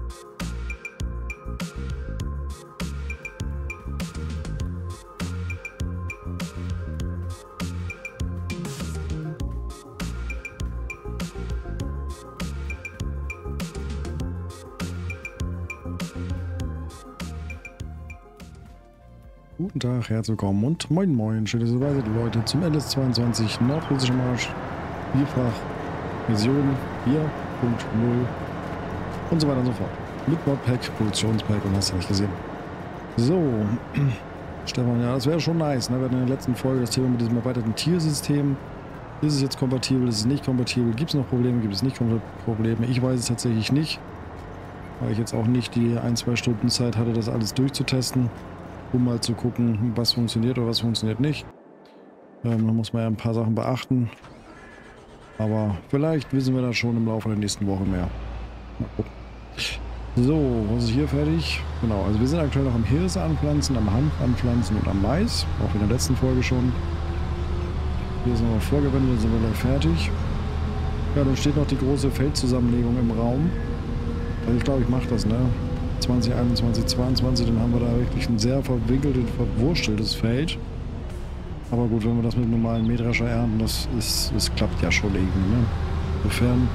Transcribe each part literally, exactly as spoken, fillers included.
Guten Tag, herzlich willkommen und moin moin, schön, dass ihr dabei seid, Leute, zum L S zweiundzwanzig Nordfriesischer Marsch, Vierfach, Version vier Punkt null und so weiter und so fort. Mit Modpack, Produktionspack und hast du nicht gesehen. So, Stefan, ja, das wäre schon nice, ne? Wir hatten in der letzten Folge das Thema mit diesem erweiterten Tiersystem. Ist es jetzt kompatibel, ist es nicht kompatibel, gibt es noch Probleme, gibt es nicht Probleme? Ich weiß es tatsächlich nicht, weil ich jetzt auch nicht die ein, zwei Stunden Zeit hatte, das alles durchzutesten, um mal zu gucken, was funktioniert oder was funktioniert nicht. Ähm, da muss man ja ein paar Sachen beachten. Aber vielleicht wissen wir das schon im Laufe der nächsten Woche mehr. Mal gucken. So, was ist hier fertig? Genau, also wir sind aktuell noch am Hirse anpflanzen, am Hanf anpflanzen und am Mais. Auch in der letzten Folge schon. Hier sind wir vorgewendet, dann sind wir gleich fertig. Ja, dann steht noch die große Feldzusammenlegung im Raum. Also ich glaube, ich mache das, ne? zwanzig einundzwanzig, zweiundzwanzig, dann haben wir da wirklich ein sehr verwinkeltes, verwursteltes Feld. Aber gut, wenn wir das mit einem normalen Mähdrescher ernten, das ist, das klappt ja schon irgendwie, ne? Insofern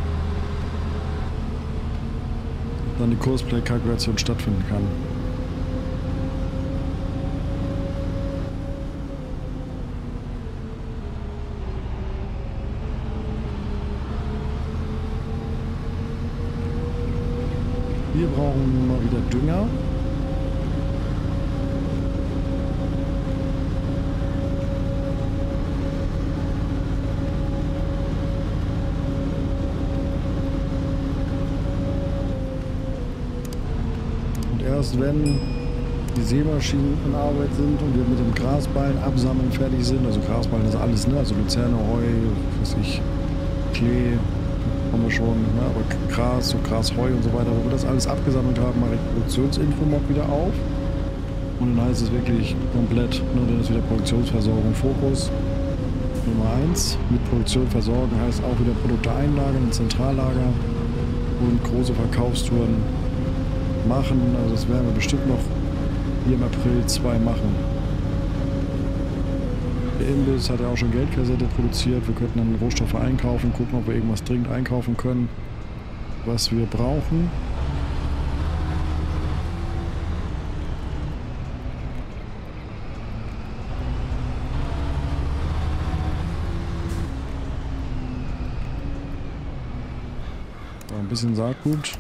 dann die Kursplay-Kalkulation stattfinden kann. Wir brauchen mal wieder Dünger. Und erst wenn die Sämaschinen in Arbeit sind und wir mit dem Grasballen absammeln fertig sind, also Grasballen ist alles, ne? Also Luzerne, Heu, was weiß ich, Klee, haben wir schon, ne? Aber Gras, so Gras, Heu und so weiter, wo wir das alles abgesammelt haben, mache ich Produktionsinfomod wieder auf und dann heißt es wirklich komplett, ne? Dann ist wieder Produktionsversorgung Fokus Nummer eins. Mit Produktion versorgen heißt auch wieder Produkte einlagern, ein Zentrallager und große Verkaufstouren machen, also das werden wir bestimmt noch hier im April zwei machen. Der Imbiss hat ja auch schon Geldkassette produziert. Wir könnten dann Rohstoffe einkaufen, gucken, ob wir irgendwas dringend einkaufen können, was wir brauchen. So, ein bisschen Saatgut.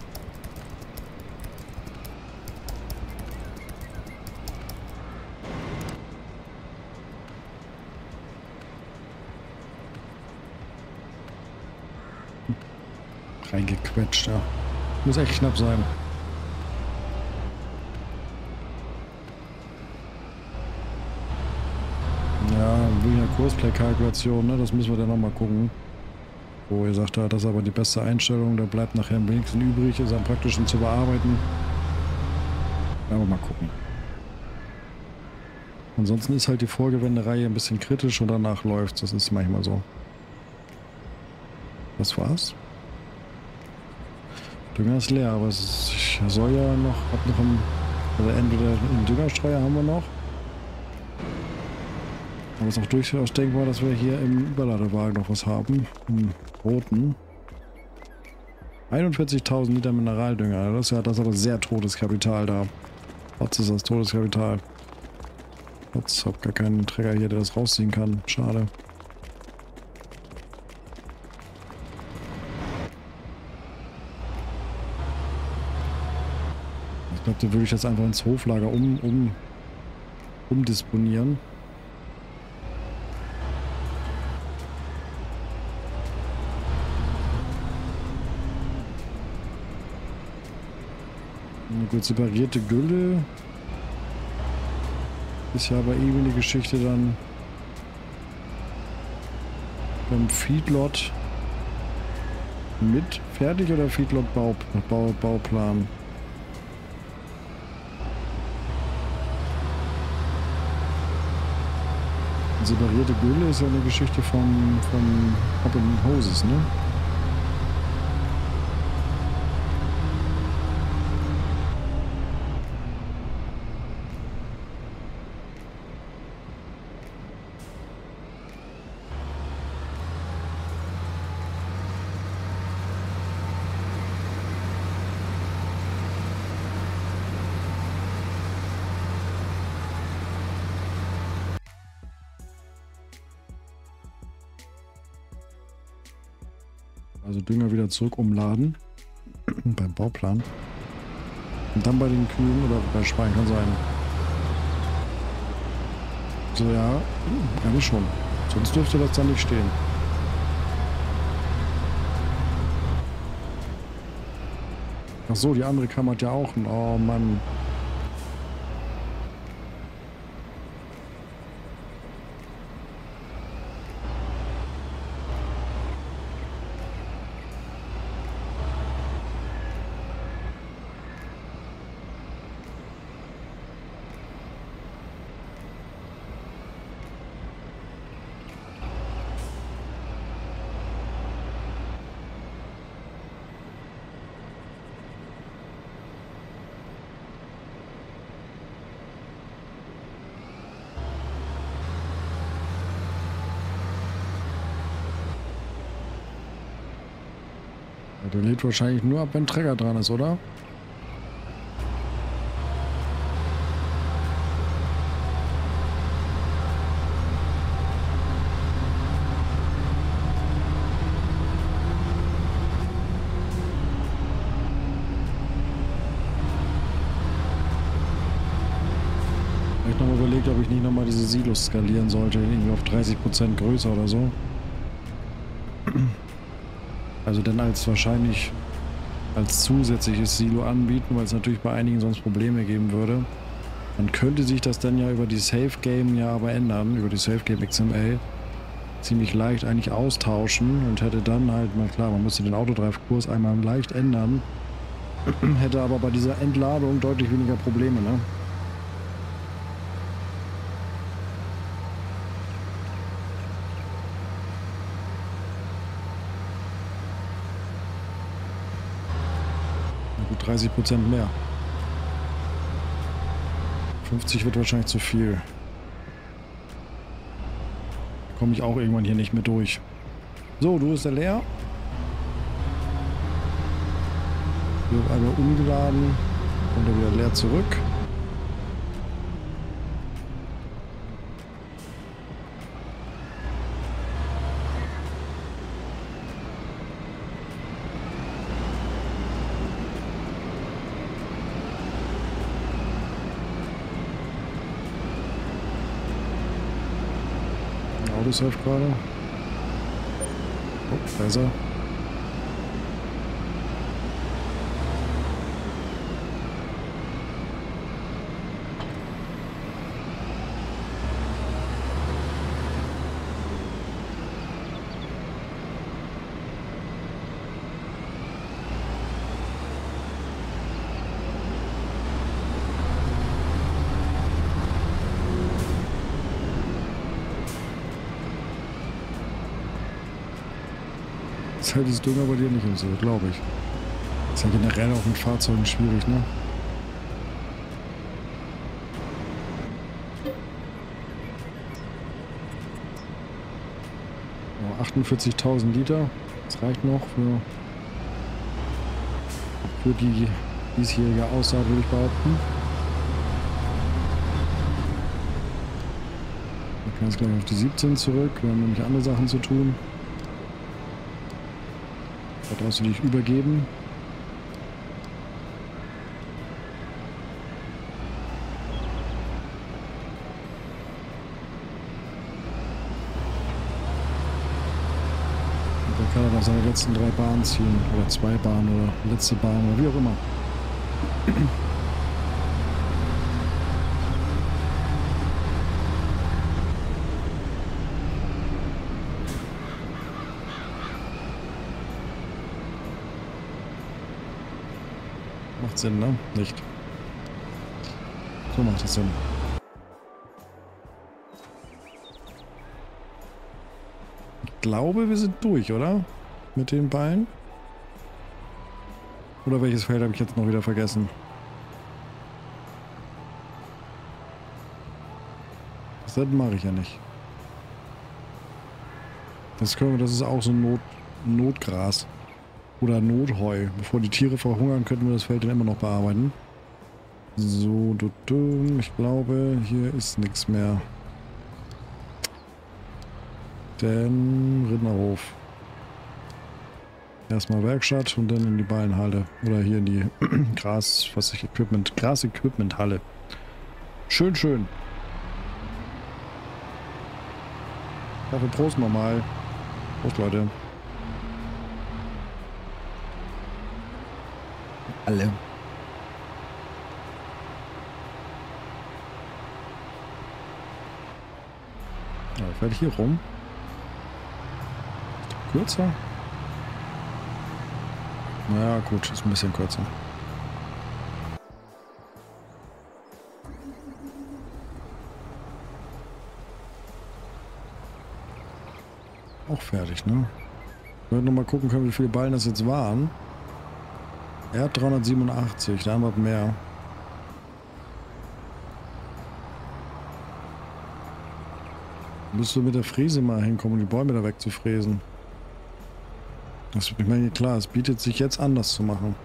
Reingequetscht, ja. Muss echt knapp sein. Ja, wegen der Kursplay-Kalkulation, ne, das müssen wir dann nochmal gucken. Wo ihr sagt, das ist aber die beste Einstellung, da bleibt nachher am wenigsten übrig, ist am praktischen zu bearbeiten. Werden wir mal gucken. Ansonsten ist halt die Vorgewendereihe ein bisschen kritisch und danach läuft, das ist manchmal so. Das war's. Dünger ist leer, aber es ist, ich soll ja noch, hab noch im, also entweder einen Düngerstreuer haben wir noch. Aber es ist auch durchaus denkbar, dass wir hier im Überladewagen noch was haben. Im roten. einundvierzigtausend Liter Mineraldünger. Das ist ja das ist aber sehr totes Kapital da. Trotz ist das totes Kapital. Ich hab gar keinen Träger hier, der das rausziehen kann. Schade. Ich glaube, da würde ich jetzt einfach ins Hoflager um, um, umdisponieren. Eine gut separierte Gülle. Ist ja aber eben eine Geschichte dann beim Feedlot mit fertig oder Feedlot Bau, Bau, Bauplan? Separierte Gülle ist ja eine Geschichte von, von Open Hoses, ne? Also Dünger wieder zurück umladen. Beim Bauplan. Und dann bei den Kühen oder bei Schweinen kann sein. So, ja, eigentlich schon. Sonst dürfte das da nicht stehen. Ach so, die andere Kammer hat ja auch einen. Oh Mann. Der lädt wahrscheinlich nur ab, wenn ein Trecker dran ist, oder? Ich habe noch überlegt, ob ich nicht nochmal diese Silos skalieren sollte, irgendwie auf dreißig Prozent größer oder so. Also dann als wahrscheinlich als zusätzliches Silo anbieten, weil es natürlich bei einigen sonst Probleme geben würde. Dann könnte sich das dann ja über die Safe Game ja aber ändern, über die Safe Game X M L. Ziemlich leicht eigentlich austauschen und hätte dann halt, mal klar, man müsste den Autodrive-Kurs einmal leicht ändern. Hätte aber bei dieser Entladung deutlich weniger Probleme, ne? dreißig Prozent mehr. fünfzig wird wahrscheinlich zu viel. Da komme ich auch irgendwann hier nicht mehr durch. So, du bist ja leer. Wird einmal umgeladen und dann wieder leer zurück. Autosurf gerade. Oh, da ist er. Ist halt das Dünger bei dir nicht und so, glaube ich. Ist ja generell auch mit Fahrzeugen schwierig, ne? Oh, achtundvierzigtausend Liter. Das reicht noch für, für die diesjährige Aussaat, würde ich behaupten. Ich kann jetzt gleich auf die siebzehn zurück. Wir haben nämlich andere Sachen zu tun. Da darfst du dich übergeben. Und dann kann er noch seine letzten drei Bahnen ziehen. Oder zwei Bahnen oder letzte Bahn oder wie auch immer. Macht Sinn, ne? Nicht. So macht das Sinn. Ich glaube, wir sind durch, oder? Mit den Ballen? Oder welches Feld habe ich jetzt noch wieder vergessen? Das mache ich ja nicht. Das können wir, das ist auch so ein Not, Notgras. Oder Notheu. Bevor die Tiere verhungern, könnten wir das Feld dann immer noch bearbeiten. So, du, du, ich glaube, hier ist nichts mehr. Denn Rinderhof. Erstmal Werkstatt und dann in die Ballenhalle. Oder hier in die Gras, was ich, Equipment, Gras-Equipment-Halle. Schön, schön. Dafür Prost nochmal. Prost, Leute. Alle. Ja, fährt hier rum. Kürzer? Naja, gut, ist ein bisschen kürzer. Auch fertig, ne? Wir werden nochmal gucken können, wie viele Ballen das jetzt waren. Er hat dreihundertsiebenundachtzig, da haben wir mehr. Müsst du mit der Fräse mal hinkommen, um die Bäume da wegzufräsen. Das, ich meine, klar, es bietet sich jetzt an, das zu machen.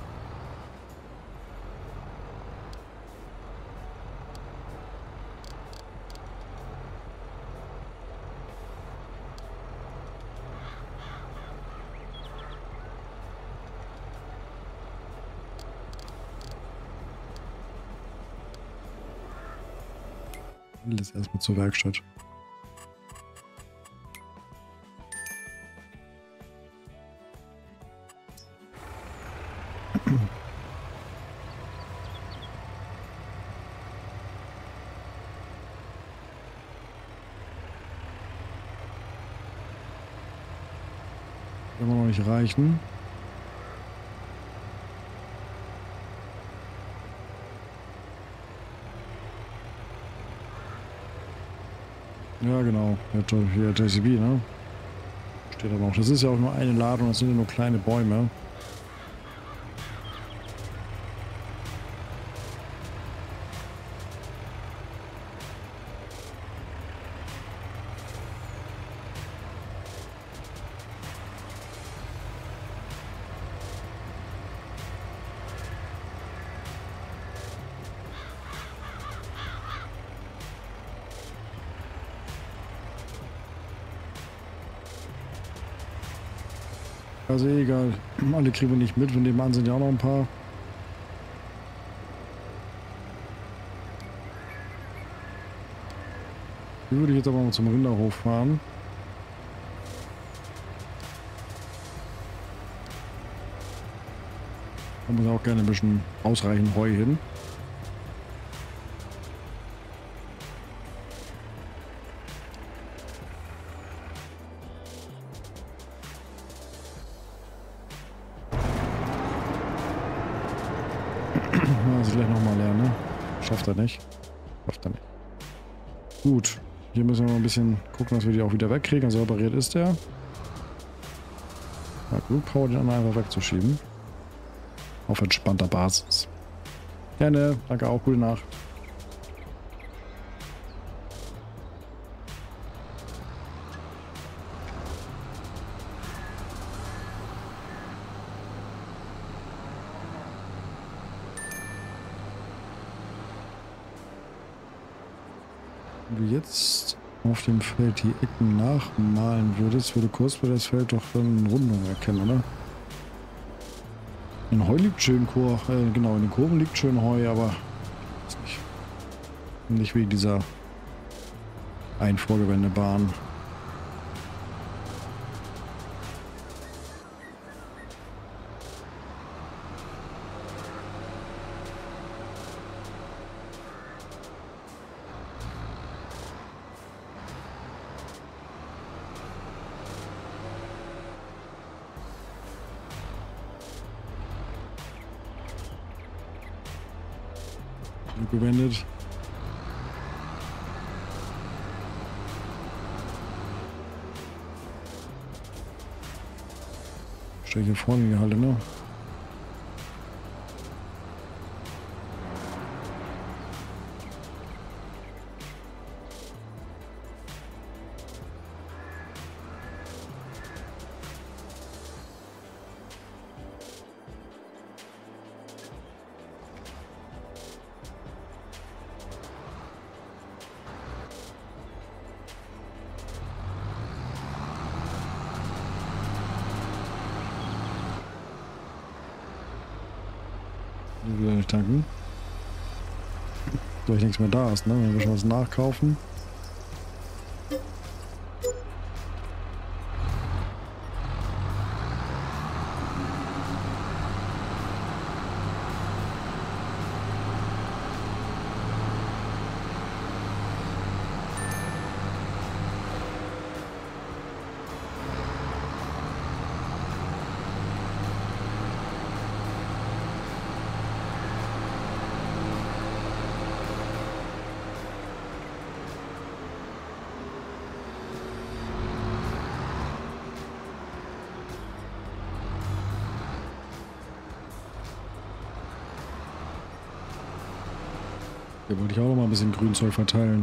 Alles erstmal zur Werkstatt. Immer noch nicht reichen. Ja, genau. Hier J C B, ne? Steht aber auch. Das ist ja auch nur eine Ladung, das sind ja nur kleine Bäume. Also egal, alle kriegen wir nicht mit, von dem Mann sind ja auch noch ein paar. Hier würde ich jetzt aber mal zum Rinderhof fahren. Da muss auch gerne ein bisschen ausreichend Heu hin. Also gleich nochmal lernen, ne? Schafft er nicht. Schafft er nicht. Gut. Hier müssen wir mal ein bisschen gucken, dass wir die auch wieder wegkriegen. Also repariert ist der. Ja, gut, Power den anderen einfach wegzuschieben. Auf entspannter Basis. Gerne. Danke auch. Gute Nacht. Wenn du jetzt auf dem Feld die Ecken nachmalen würdest, würde kurz bei das Feld doch dann Rundung erkennen, oder? In Heu liegt schön Chor, äh, genau, in den Kurven liegt schön Heu, aber nicht, nicht wie dieser Einvorgewendebahn. Gewendet. Stell hier vorne in die Halle, ne? Die will nicht tanken. Durch nichts mehr da ist, ne? Wenn wir schon was nachkaufen. Hier wollte ich auch noch mal ein bisschen Grünzeug verteilen.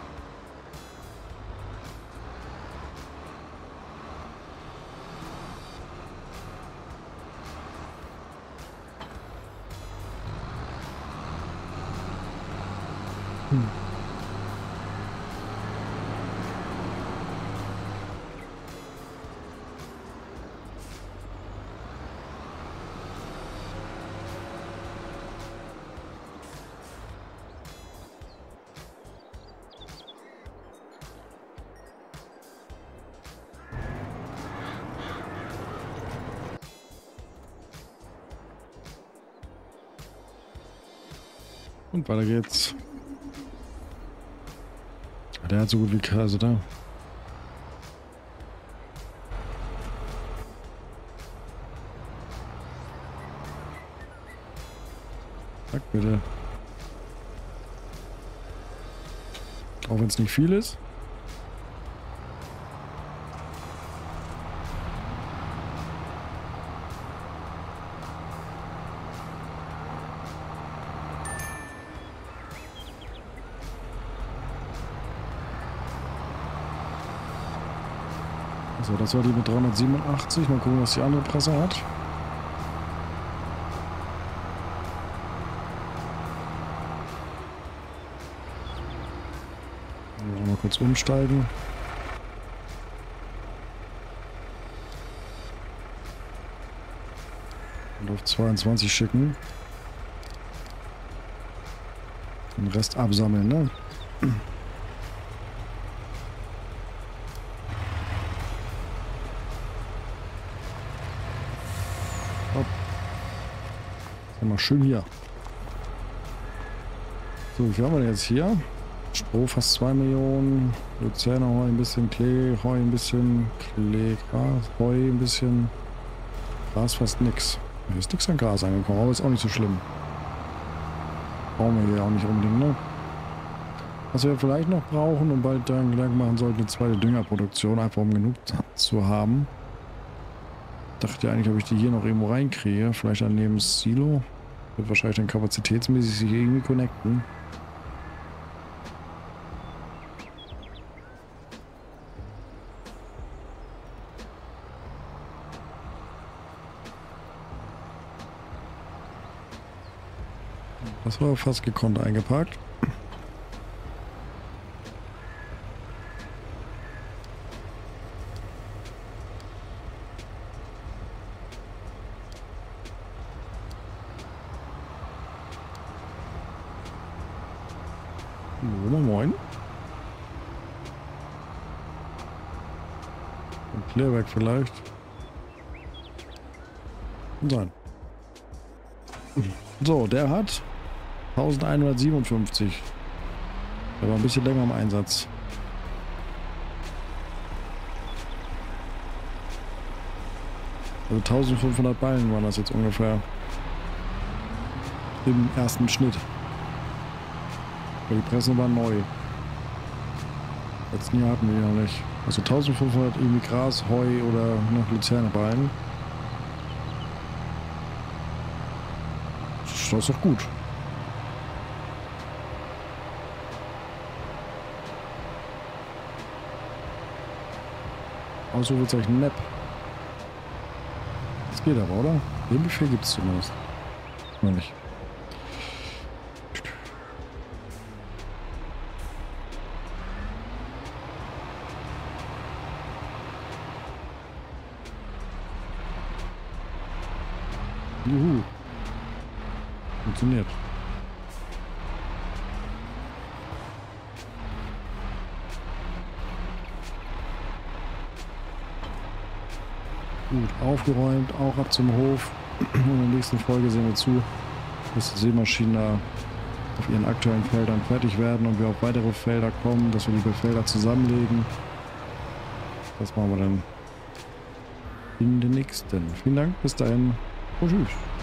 Hm. Und weiter geht's. Der hat so gut wie Käse da. Sag bitte. Auch wenn es nicht viel ist. So, das war die mit dreihundertsiebenundachtzig. Mal gucken, was die andere Presse hat. So, mal kurz umsteigen. Und auf zweiundzwanzig schicken. Den Rest absammeln, ne? Mal schön hier. So, wie viel haben wir denn jetzt hier? Stroh fast zwei Millionen. Luzerner Heu ein bisschen, Klee, Heu ein bisschen, Klee, Gras, Heu ein bisschen. Gras fast nix. Hier ist nichts an Gras angekommen, aber ist auch nicht so schlimm. Brauchen wir hier auch nicht unbedingt, ne? Was wir vielleicht noch brauchen und bald dann Gedanken machen sollten, eine zweite Düngerproduktion, einfach um genug zu haben. Dachte ja eigentlich, ob ich die hier noch irgendwo reinkriege. Vielleicht an dem Silo. Wird wahrscheinlich dann kapazitätsmäßig sich irgendwie connecten. Das war fast gekonnt eingepackt. Moin, moin. Ein Klärwerk vielleicht. Und sein. So, der hat elfhundertsiebenundfünfzig. Der war ein bisschen länger im Einsatz. Also eintausendfünfhundert Ballen waren das jetzt ungefähr. Im ersten Schnitt. Weil die Pressen waren neu. Letzten Jahr hatten wir die noch nicht. Also eintausendfünfhundert irgendwie Gras, Heu oder noch Luzerneballen. Das ist doch gut. Ausrufezeichen Nap. Das geht aber, oder? Den Befehl gibt es zumindest. Noch nicht. Juhu. Funktioniert. Gut, aufgeräumt, auch ab zum Hof. Und in der nächsten Folge sehen wir zu, dass die Sämaschinen da auf ihren aktuellen Feldern fertig werden und wir auf weitere Felder kommen, dass wir die Felder zusammenlegen. Das machen wir dann in den nächsten. Vielen Dank, bis dahin und tschüss.